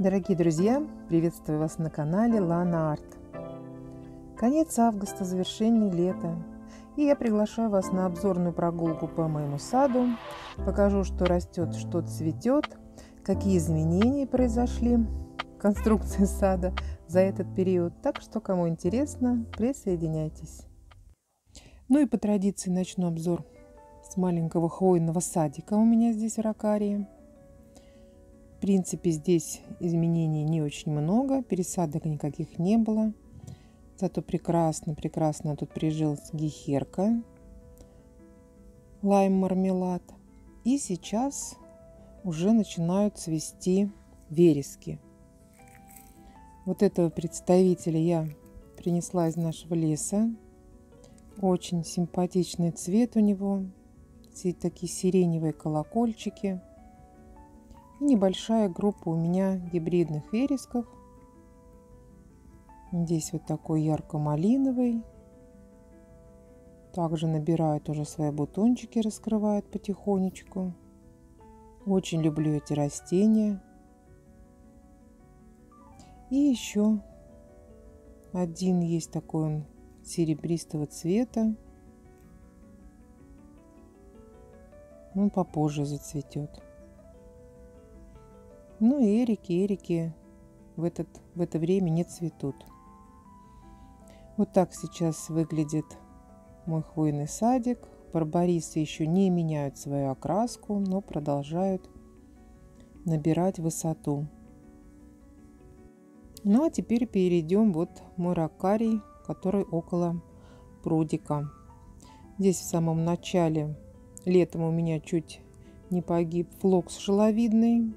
Дорогие друзья, приветствую вас на канале Lana Art. Конец августа, завершение лета, и я приглашаю вас на обзорную прогулку по моему саду. Покажу, что растет, что цветет, какие изменения произошли в конструкции сада за этот период. Так что, кому интересно, присоединяйтесь. Ну и по традиции начну обзор с маленького хвойного садика у меня здесь в Ракарии. В принципе, здесь изменений не очень много, пересадок никаких не было. Зато прекрасно тут прижилась гехерка, лайм-мармелад. И сейчас уже начинают цвести верески. Вот этого представителя я принесла из нашего леса. Очень симпатичный цвет у него. Все такие сиреневые колокольчики. И небольшая группа у меня гибридных вересков. Здесь вот такой ярко-малиновый. Также набирают уже свои бутончики, раскрывают потихонечку. Очень люблю эти растения. И еще один есть такой, он серебристого цвета. Он попозже зацветет. Ну и эрики в это время не цветут. Вот так сейчас выглядит мой хвойный садик. Барбарисы еще не меняют свою окраску, но продолжают набирать высоту. Ну а теперь перейдем вот в мой ракарий, который около прудика. Здесь в самом начале летом у меня чуть не погиб флокс шеловидный.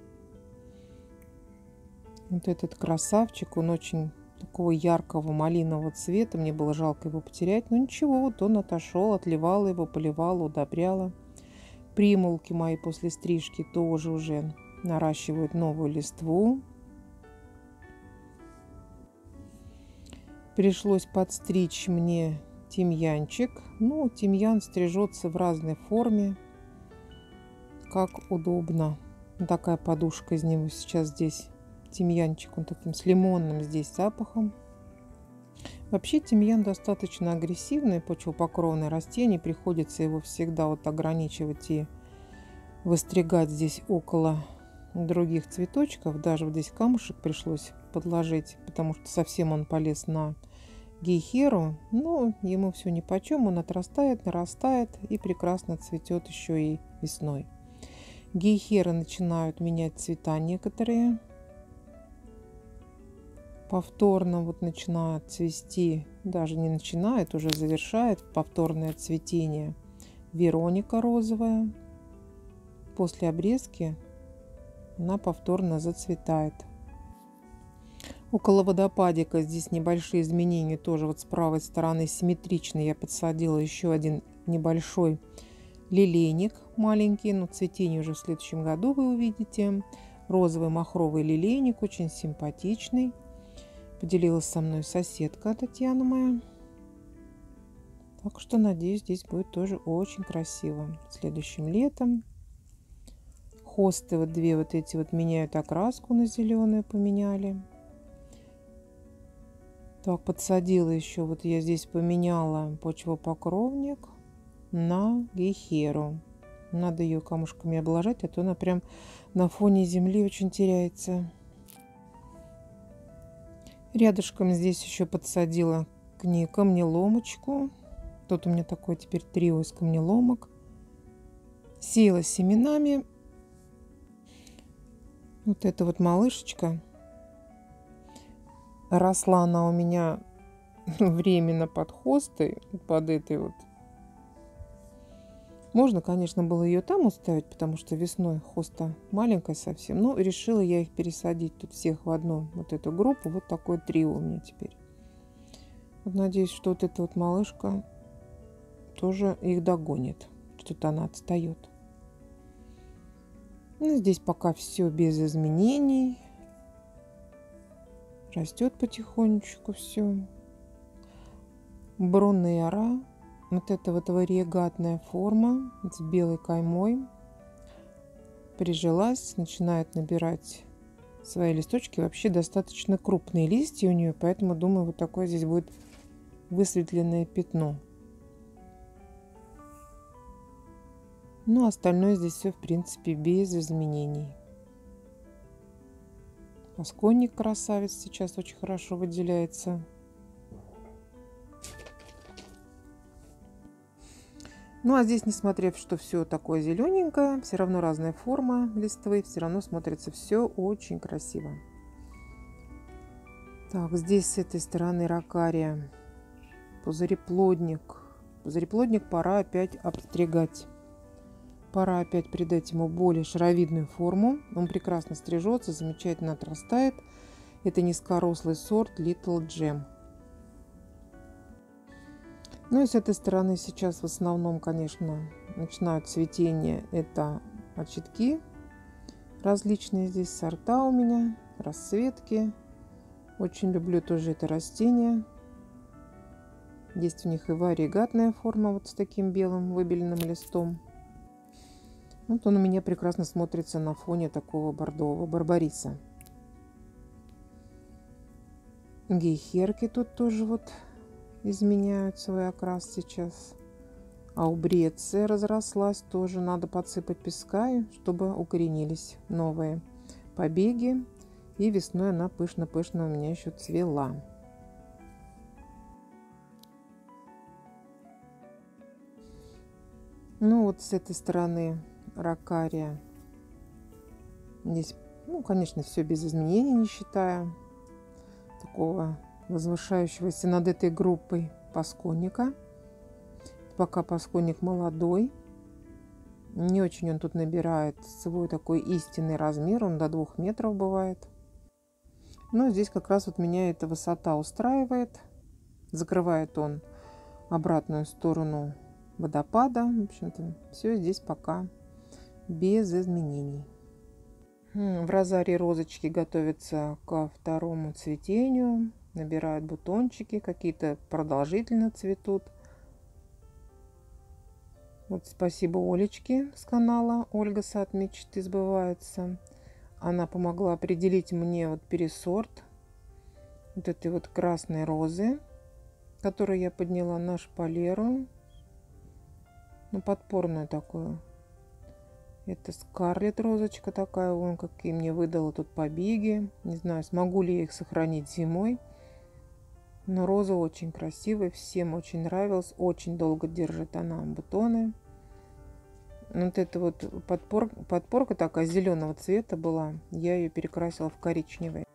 Вот этот красавчик, он очень такого яркого малинового цвета. Мне было жалко его потерять. Но ничего, вот он отошел, отливала его, поливала, удобряла. Примулки мои после стрижки тоже уже наращивают новую листву. Пришлось подстричь мне тимьянчик. Ну, тимьян стрижется в разной форме, как удобно. Такая подушка из него сейчас здесь. Тимьянчик, он таким с лимонным здесь запахом. Вообще тимьян достаточно агрессивное почвопокровное растение. Приходится его всегда вот ограничивать и выстригать здесь около других цветочков. Даже вот здесь камушек пришлось подложить, потому что совсем он полез на гейхеру. Но ему все нипочем, он отрастает, нарастает и прекрасно цветет еще и весной. Гейхеры начинают менять цвета некоторые. Повторно вот начинает цвести, даже не начинает, уже завершает повторное цветение Вероника розовая. После обрезки она повторно зацветает. Около водопадика здесь небольшие изменения, тоже вот с правой стороны симметрично. Я подсадила еще один небольшой лилейник маленький, но цветение уже в следующем году вы увидите. Розовый махровый лилейник, очень симпатичный. Поделилась со мной соседка Татьяна моя. Так что, надеюсь, здесь будет тоже очень красиво. Следующим летом. Хосты вот две вот эти вот меняют окраску на зеленую, поменяли. Так, подсадила еще. Вот я здесь поменяла почвопокровник на гейхеру. Надо ее камушками обложать, а то она прям на фоне земли очень теряется. Рядышком здесь еще подсадила к ней камнеломочку. Тут у меня такое теперь трио из камнеломок. Сеяла семенами. Вот эта вот малышечка. Росла она у меня временно под хостой, под этой вот. Можно, конечно, было ее там оставить, потому что весной хоста маленькая совсем. Но решила я их пересадить тут всех в одну вот эту группу. Вот такое трио у меня теперь. Вот надеюсь, что вот эта вот малышка тоже их догонит. Что-то она отстает. Ну, здесь пока все без изменений. Растет потихонечку все. Броннера. Вот это вот вариегатная форма с белой каймой. Прижилась, начинает набирать Свои листочки вообще достаточно крупные листья у нее, поэтому думаю, вот такое здесь будет высветленное пятно. Ну, остальное здесь все, в принципе, без изменений. Пасконник красавец сейчас очень хорошо выделяется. Ну, а здесь, несмотря что все такое зелененькое, все равно разная форма листвы, все равно смотрится все очень красиво. Так, здесь с этой стороны ракария, пузыреплодник. Пузыреплодник пора опять обстригать. Пора опять придать ему более шаровидную форму. Он прекрасно стрижется, замечательно отрастает. Это низкорослый сорт Little Gem. Ну и с этой стороны сейчас в основном, конечно, начинают цветение. Это очитки. Различные здесь сорта у меня, расцветки. Очень люблю тоже это растение. Есть у них и варигатная форма вот с таким белым выбеленным листом. Вот он у меня прекрасно смотрится на фоне такого бордового барбариса. Гейхерки тут тоже вот изменяют свой окрас сейчас. Аубреция разрослась, тоже надо подсыпать песка, чтобы укоренились новые побеги. И весной она пышно-пышно у меня еще цвела. Ну вот с этой стороны ракария. Здесь, ну, конечно, все без изменений, не считая такого возвышающегося над этой группой пасконника. Пока пасконник молодой. Не очень он тут набирает свой такой истинный размер. Он до 2 метров бывает. Но здесь как раз вот меня эта высота устраивает. Закрывает он обратную сторону водопада. В общем-то, все здесь пока без изменений. В розарии розочки готовятся ко второму цветению. Набирают бутончики. Какие-то продолжительно цветут. Вот спасибо Олечке с канала Ольга Сад Мечты Сбывается. Она помогла определить мне вот пересорт вот этой вот красной розы, которую я подняла на шпалеру. Ну, подпорную такую. Это Скарлетт розочка такая, вон какие мне выдала тут побеги. Не знаю, смогу ли я их сохранить зимой. Но роза очень красивая, всем очень нравилась. Очень долго держит она бутоны. Вот эта вот подпорка такая зеленого цвета была. Я ее перекрасила в коричневый.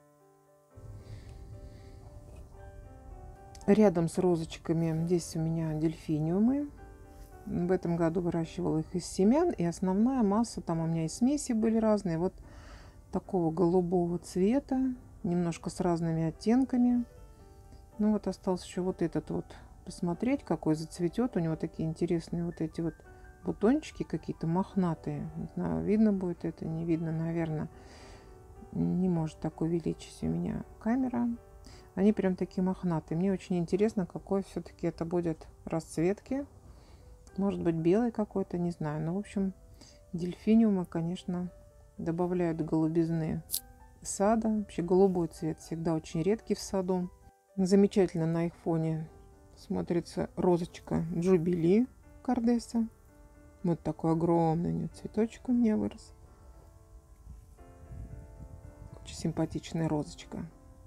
Рядом с розочками здесь у меня дельфиниумы. В этом году выращивала их из семян. И основная масса, там у меня и смеси были разные. Вот такого голубого цвета. Немножко с разными оттенками. Ну вот остался еще вот этот вот. Посмотреть, какой зацветет. У него такие интересные вот эти вот бутончики какие-то мохнатые. Не знаю, видно будет это, не видно, наверное. Не может так увеличить у меня камера. Они прям такие мохнатые. Мне очень интересно, какой все-таки это будет расцветки. Может быть, белый какой-то, не знаю. Но, в общем, дельфиниумы, конечно, добавляют голубизны сада. Вообще голубой цвет всегда очень редкий в саду. Замечательно на их фоне смотрится розочка Джубили Кардеса. Вот такой огромный у нее цветочек у меня вырос. Очень симпатичная розочка.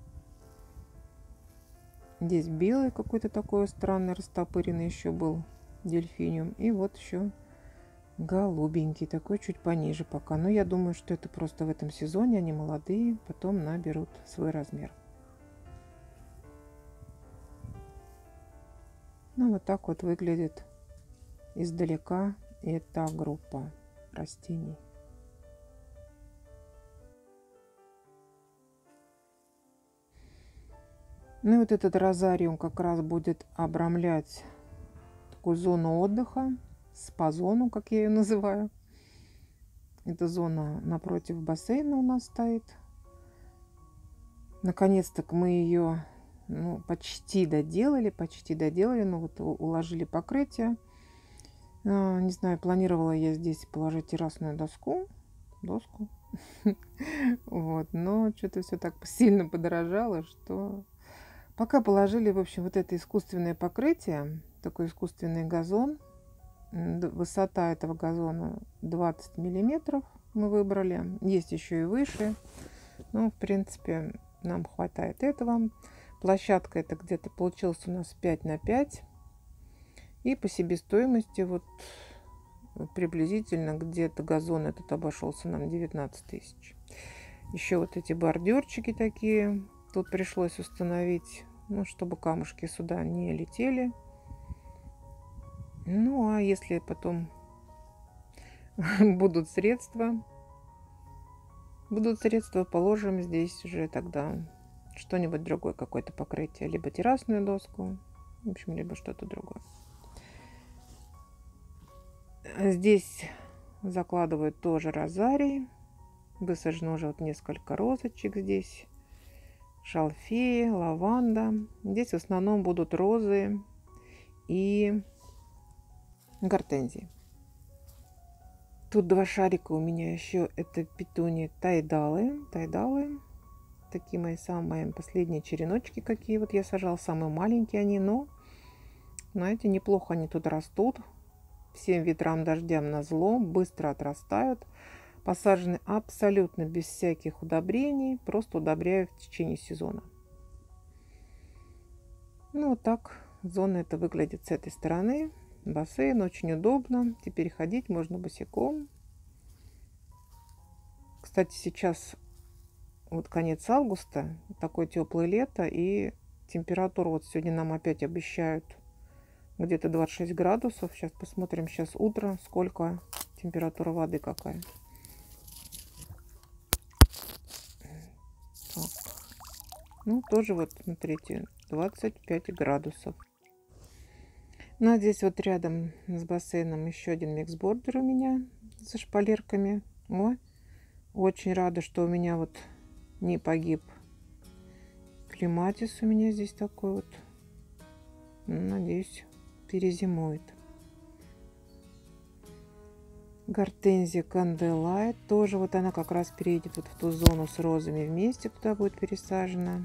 Здесь белый какой-то такой странный, растопыренный еще был дельфиниум. И вот еще голубенький, такой чуть пониже пока. Но я думаю, что это просто в этом сезоне они молодые, потом наберут свой размер. Ну вот так вот выглядит издалека эта группа растений. Ну и вот этот розариум как раз будет обрамлять такую зону отдыха, спа-зону, как я ее называю. Эта зона напротив бассейна у нас стоит. Наконец-то мы ее почти доделали, но вот уложили покрытие. Не знаю, планировала я здесь положить террасную доску. Вот, но что-то все так сильно подорожало, что пока положили, в общем, вот это искусственное покрытие, такой искусственный газон. Высота этого газона 20 миллиметров мы выбрали. Есть еще и выше. Ну, в принципе, нам хватает этого. Площадка это где-то получилась у нас 5 на 5. И по себестоимости вот приблизительно где-то газон этот обошелся нам 19 тысяч. Еще вот эти бордюрчики такие тут пришлось установить, ну, чтобы камушки сюда не летели. Ну, а если потом будут средства, положим здесь уже тогда что-нибудь другое, какое-то покрытие, либо террасную доску, в общем, либо что-то другое. Здесь закладывают тоже розарий. Высажено уже вот несколько розочек здесь. Шалфеи, лаванда. Здесь в основном будут розы и гортензии. Тут два шарика у меня еще. Это петунии тайдалы. Такие мои самые последние череночки, какие вот я сажала. Самые маленькие они, но, знаете, неплохо они тут растут. Всем ветрам, дождям назло, быстро отрастают. Посажены абсолютно без всяких удобрений. Просто удобряю в течение сезона. Ну, вот так зона это выглядит с этой стороны. Бассейн очень удобно. Теперь ходить можно босиком. Кстати, сейчас вот конец августа. Такое теплое лето. И температуру вот сегодня нам опять обещают где-то 26 градусов. Сейчас посмотрим. Сейчас утро. Сколько температура воды какая. Так. Ну, тоже вот, смотрите, 25 градусов. Ну, а здесь вот рядом с бассейном еще один миксбордер у меня со шпалерками. О, очень рада, что у меня вот не погиб клематис. У меня здесь такой вот. Надеюсь, перезимует. Гортензия канделайт. Тоже вот она как раз переедет вот в ту зону с розами вместе. Туда будет пересажена.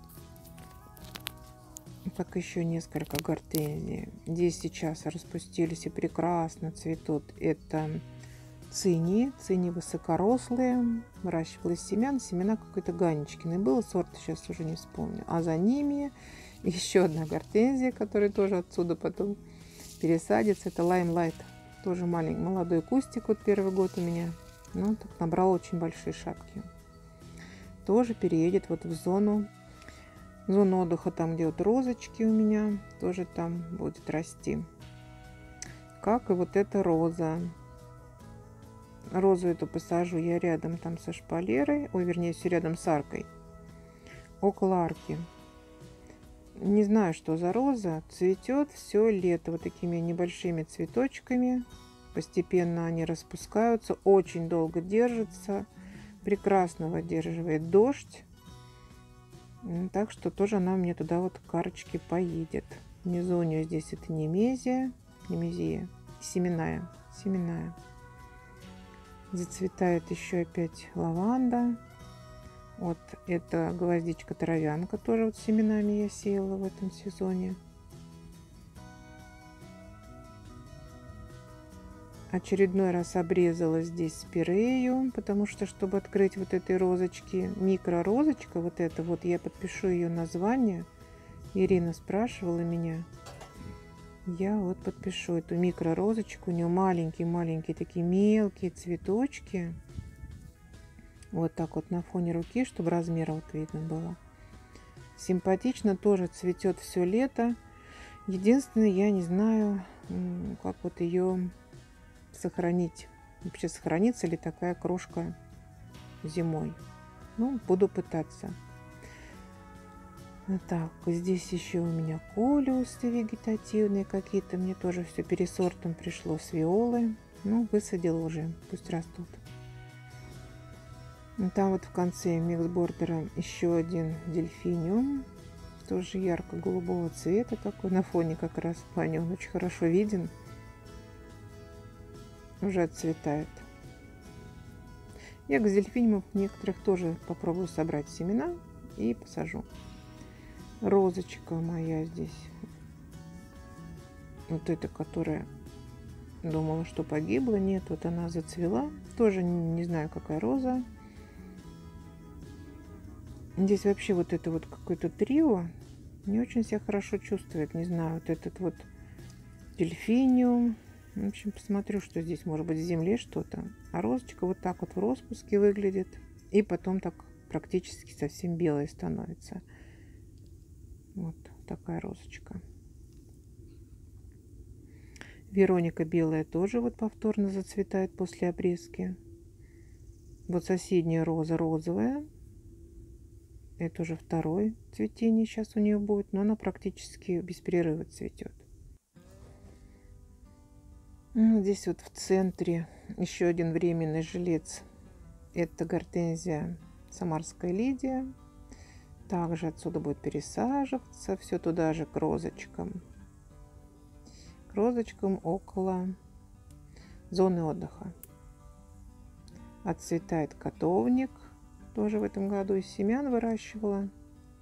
Так еще несколько гортензий. Здесь сейчас распустились и прекрасно цветут. Это цинии. Цинии высокорослые. Выращивала из семян. Семена какой-то Ганечкины. Было сорт, сейчас уже не вспомню. А за ними еще одна гортензия, которая тоже отсюда потом пересадится. Это лаймлайт. Тоже маленький молодой кустик. Вот первый год у меня. Ну, так набрал очень большие шапки. Тоже переедет вот в зону отдыха, там где вот розочки у меня. Тоже там будет расти. Как и вот эта роза. Розу эту посажу я рядом там со шпалерой. Ой, вернее, все рядом с аркой. Около арки. Не знаю, что за роза. Цветет все лето вот такими небольшими цветочками. Постепенно они распускаются. Очень долго держатся. Прекрасно выдерживает дождь. Так что тоже она мне туда вот к арочке поедет. Внизу у нее здесь это немезия. Семенная. Зацветает еще опять лаванда. Вот это гвоздичка-травянка, тоже вот семенами я сеяла в этом сезоне. Очередной раз обрезала здесь спирею, потому что, чтобы открыть вот этой розочки, микророзочка, вот это вот, я подпишу ее название. Ирина спрашивала меня. Я вот подпишу эту микророзочку. У нее маленькие-маленькие такие мелкие цветочки. Вот так вот на фоне руки, чтобы размер вот видно было. Симпатично, тоже цветет все лето. Единственное, я не знаю, как вот ее сохранить. Вообще сохранится ли такая крошка зимой. Ну, буду пытаться. Так, здесь еще у меня колиусы вегетативные какие-то. Мне тоже все пересортом пришло с виолы. Ну, высадила уже, пусть растут. Там вот в конце миксбордера еще один дельфиниум. Тоже ярко-голубого цвета такой. На фоне как раз плане он очень хорошо виден. Уже отцветает. Я газельфиниумов некоторых тоже попробую собрать семена и посажу. Розочка моя здесь. Вот эта, которая думала, что погибла. Нет, вот она зацвела. Тоже не знаю, какая роза. Здесь вообще вот это вот какое-то трио не очень себя хорошо чувствует. Не знаю, вот этот вот дельфиниум. В общем, посмотрю, что здесь может быть в земле что-то. А розочка вот так вот в распуске выглядит. И потом так практически совсем белая становится. Вот такая розочка. Вероника белая тоже вот повторно зацветает после обрезки. Вот соседняя роза розовая. Это уже второе цветение сейчас у нее будет, но она практически без перерыва цветет. Ну, здесь вот в центре еще один временный жилец. Это гортензия Самарская Лидия. Также отсюда будет пересаживаться. Все туда же к розочкам. К розочкам около зоны отдыха. Отцветает котовник. Тоже в этом году из семян выращивала.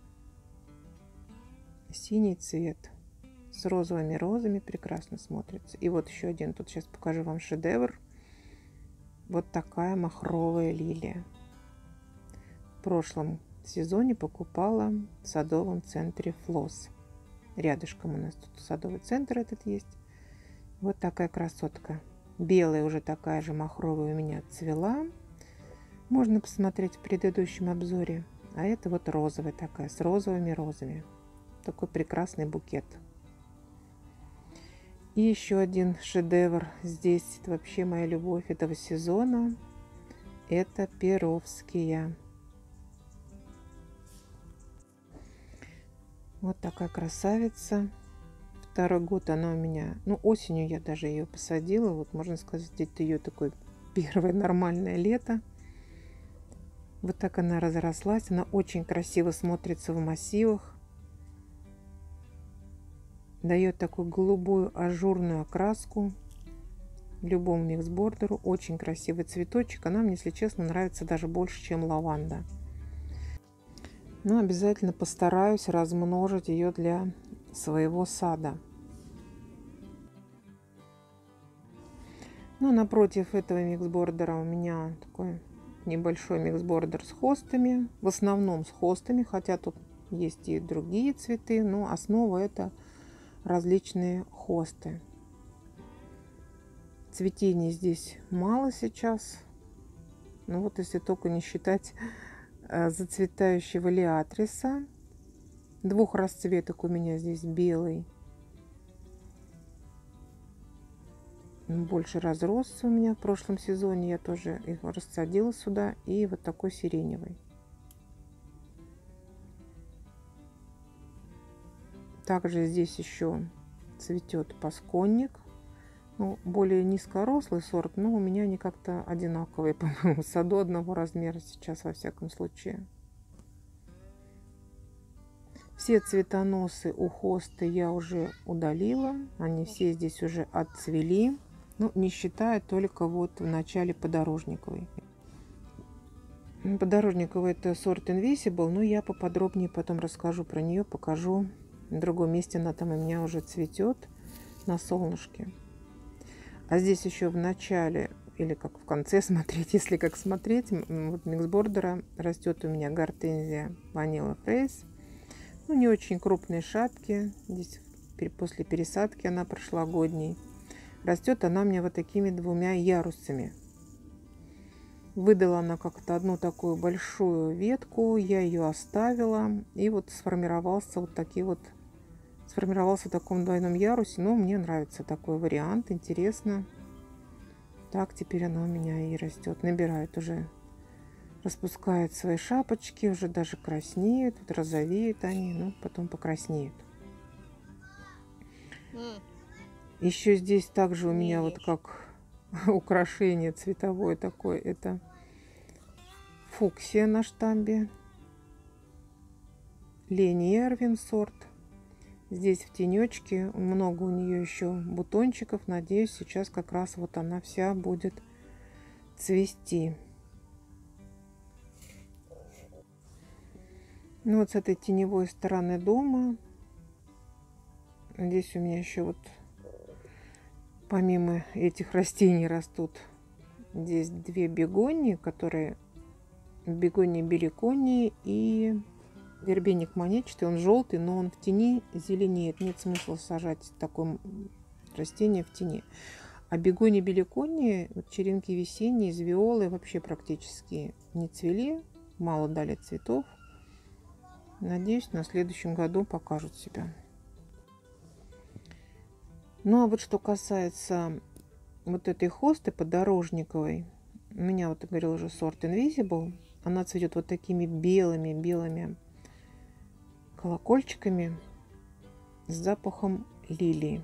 Синий цвет с розовыми розами прекрасно смотрится. И вот еще один. Тут сейчас покажу вам шедевр. Вот такая махровая лилия. В прошлом сезоне покупала в садовом центре Флос. Рядышком у нас тут садовый центр этот есть. Вот такая красотка. Белая уже такая же махровая у меня цвела. Можно посмотреть в предыдущем обзоре. А это вот розовая такая, с розовыми розами. Такой прекрасный букет. И еще один шедевр. Здесь это вообще моя любовь этого сезона. Это перовские. Вот такая красавица. Второй год она у меня, ну осенью я даже ее посадила. Вот можно сказать, это ее такое первое нормальное лето. Вот так она разрослась. Она очень красиво смотрится в массивах. Дает такую голубую ажурную окраску любому миксбордеру. Очень красивый цветочек. Она мне, если честно, нравится даже больше, чем лаванда. Но обязательно постараюсь размножить ее для своего сада. Ну, напротив этого миксбордера у меня такой небольшой миксбордер с хостами. В основном с хостами, хотя тут есть и другие цветы, но основа это различные хосты. Цветений здесь мало сейчас. Ну вот если только не считать зацветающего лиатриса. Двух расцветок у меня здесь белый. Больше разросся у меня в прошлом сезоне. Я тоже их рассадила сюда. И вот такой сиреневый. Также здесь еще цветет пасконник. Ну, более низкорослый сорт, но у меня они как-то одинаковые, по-моему, в саду одного размера сейчас, во всяком случае. Все цветоносы у хосты я уже удалила. Они все здесь уже отцвели. Ну, не считая только вот в начале подорожниковой. Подорожниковый это сорт Invisible, но я поподробнее потом расскажу про нее, покажу. В другом месте она там у меня уже цветет на солнышке. А здесь еще в начале, или как в конце смотреть, если как смотреть, вот миксбордера растет у меня гортензия Vanilla Face. Ну, не очень крупные шапки. Здесь после пересадки она прошлогодней. Растет она мне вот такими двумя ярусами. Выдала она как-то одну такую большую ветку. Я ее оставила. И вот сформировался в таком двойном ярусе. Но мне нравится такой вариант. Интересно. Так теперь она у меня и растет. Набирает уже. Распускает свои шапочки. Уже даже краснеют. Вот розовеют они. Но потом покраснеют. Еще здесь также у меня вот как украшение цветовое такое. Это фуксия на штамбе. Лени Эрвин сорт. Здесь в тенечке. Много у нее еще бутончиков. Надеюсь, сейчас как раз вот она вся будет цвести. Ну вот с этой теневой стороны дома. Здесь у меня еще вот помимо этих растений растут здесь две бегонии, которые бегония беликония и вербеник монетчатый. Он желтый, но он в тени зеленеет. Нет смысла сажать такое растение в тени. А бегония беликония, вот черенки весенние из виолы вообще практически не цвели, мало дали цветов. Надеюсь, на следующем году покажут себя. Ну а вот что касается вот этой хосты подорожниковой, у меня, вот я говорила уже, сорт Invisible. Она цветет вот такими белыми колокольчиками с запахом лилии.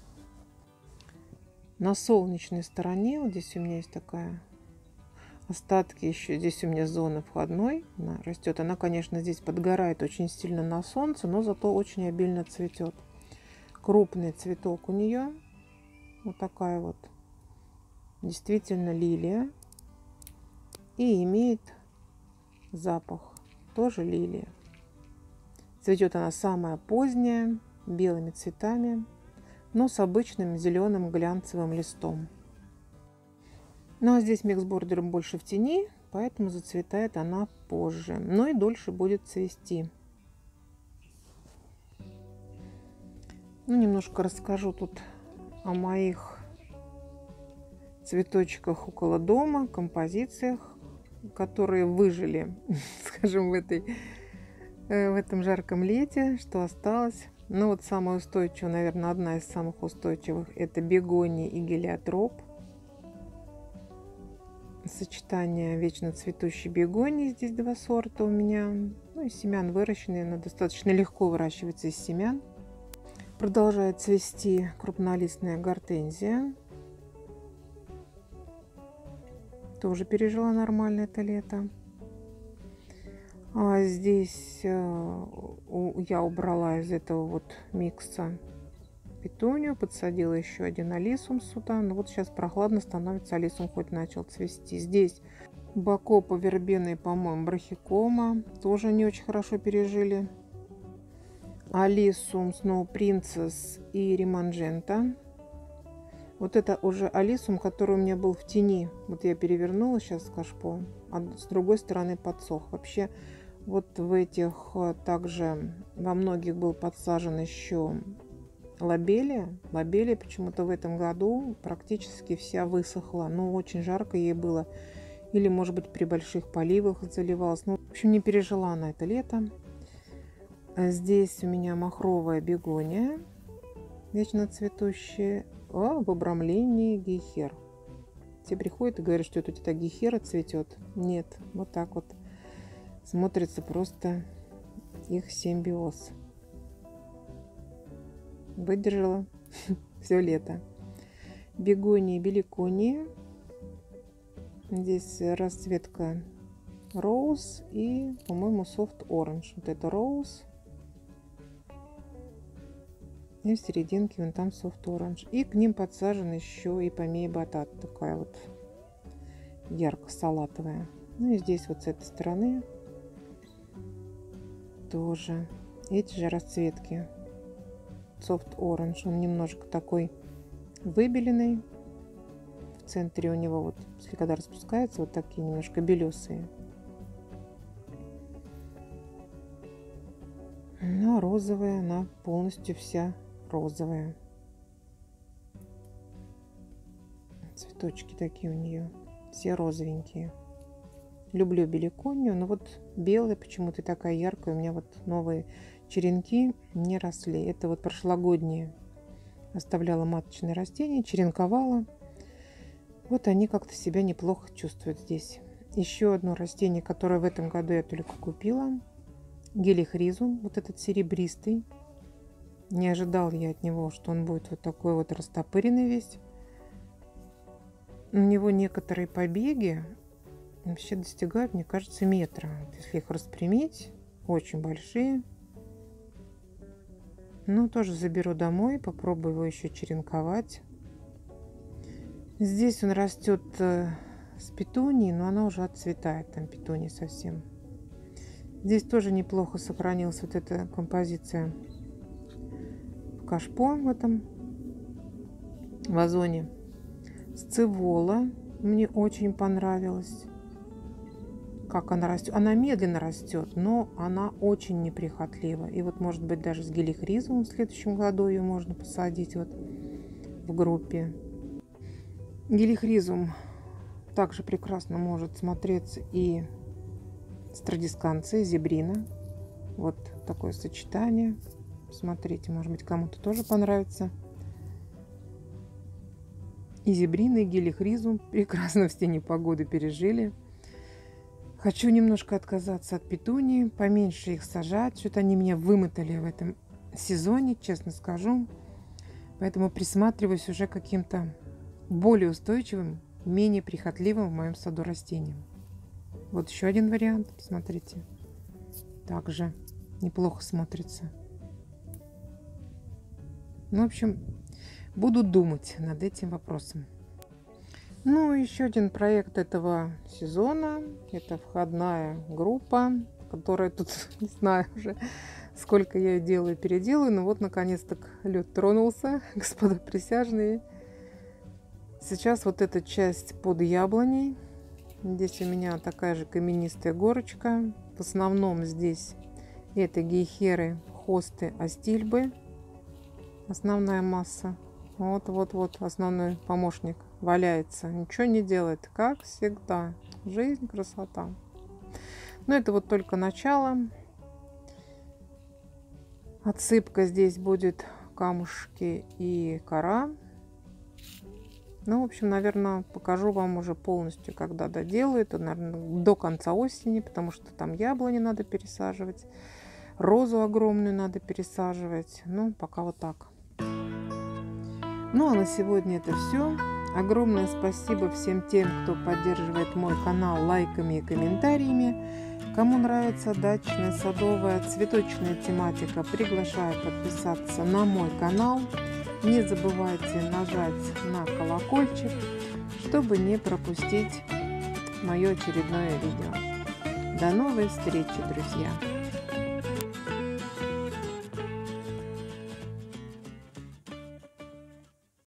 На солнечной стороне, вот здесь у меня есть такая остатки еще, здесь у меня зона входной, она растет. Она, конечно, здесь подгорает очень сильно на солнце, но зато очень обильно цветет. Крупный цветок у нее, вот такая вот, действительно лилия, и имеет запах, тоже лилия. Цветет она самая поздняя, белыми цветами, но с обычным зеленым глянцевым листом. Ну а здесь миксбордер больше в тени, поэтому зацветает она позже, но и дольше будет цвести. Ну, немножко расскажу тут о моих цветочках около дома, композициях, которые выжили, скажем, в этом жарком лете, что осталось. Ну вот самая устойчивая, наверное, одна из самых устойчивых, это бегония и гелиотроп. Сочетание вечно цветущей бегонии, здесь два сорта у меня. Ну и семян выращенные, она достаточно легко выращивается из семян. Продолжает цвести крупнолистная гортензия. Тоже пережила нормально это лето. А здесь я убрала из этого вот микса петунию, подсадила еще один алисум сюда. Но вот сейчас прохладно становится, алисум хоть начал цвести. Здесь бакопа вербены, по-моему, брахикома, тоже не очень хорошо пережили. Алисум, Snow Princess и Риманджента. Вот это уже алисум, который у меня был в тени. Вот я перевернула сейчас кашпо, а с другой стороны подсох. Вообще вот в этих также во многих был подсажен еще лобелия. Лобелия почему-то в этом году практически вся высохла. Ну, очень жарко ей было. Или, может быть, при больших поливах заливалась. Ну, в общем, не пережила она это лето. Здесь у меня махровая бегония, вечно цветущая, в обрамлении гейхер. Все приходят и говорят, что это у тебя гейхера цветет. Нет, вот так вот смотрится просто их симбиоз. Выдержала все лето. Бегония, беликония. Здесь расцветка роуз и, по-моему, soft orange. Вот это роуз. И в серединке вон там soft orange. И к ним подсажен еще и помея батат. Такая вот ярко-салатовая. Ну и здесь вот с этой стороны тоже эти же расцветки. Soft orange. Он немножко такой выбеленный. В центре у него вот, если когда распускается, вот такие немножко белесые. Ну, а розовая, она полностью вся розовая. Цветочки такие у нее, все розовенькие. Люблю беликонию, но вот белая почему-то такая яркая. У меня вот новые черенки не росли. Это вот прошлогодние. Оставляла маточные растения, черенковала. Вот они как-то себя неплохо чувствуют здесь. Еще одно растение, которое в этом году я только купила. Гелихризум, вот этот серебристый. Не ожидал я от него, что он будет вот такой вот растопыренный весь. У него некоторые побеги вообще достигают, мне кажется, метра. Если их распрямить, очень большие. Ну, тоже заберу домой, попробую его еще черенковать. Здесь он растет с петунией, но она уже отцветает, там петуния совсем. Здесь тоже неплохо сохранилась вот эта композиция в кашпо в этом вазоне. Сцевола мне очень понравилась. Как она растет. Она медленно растет, но она очень неприхотлива. И вот, может быть, даже с гелихризумом в следующем году ее можно посадить вот в группе. Гелихризум также прекрасно может смотреться и с традисканцией, зебрина. Вот такое сочетание. Смотрите, может быть, кому-то тоже понравится. И зебрина, и гелихризум прекрасно все непогоды пережили. Хочу немножко отказаться от петунии, поменьше их сажать. Что-то они меня вымотали в этом сезоне, честно скажу. Поэтому присматриваюсь уже к каким-то более устойчивым, менее прихотливым в моем саду растениям. Вот еще один вариант, смотрите. Также неплохо смотрится. Ну, в общем, буду думать над этим вопросом. Ну, еще один проект этого сезона. Это входная группа, которая тут, не знаю уже, сколько я ее делаю, переделаю. Но вот, наконец-то, лед тронулся, господа присяжные. Сейчас вот эта часть под яблоней. Здесь у меня такая же каменистая горочка. В основном здесь это гейхеры, хосты, астильбы. Основная масса. Вот основной помощник валяется. Ничего не делает, как всегда. Жизнь, красота. Но это вот только начало. Отсыпка здесь будет камушки и кора. Ну, в общем, наверное, покажу вам уже полностью, когда доделаю. Это, наверное, до конца осени, потому что там яблони надо пересаживать. Розу огромную надо пересаживать. Ну, пока вот так. Ну, а на сегодня это все. Огромное спасибо всем тем, кто поддерживает мой канал лайками и комментариями. Кому нравится дачная, садовая, цветочная тематика, приглашаю подписаться на мой канал. Не забывайте нажать на колокольчик, чтобы не пропустить мое очередное видео. До новой встречи, друзья!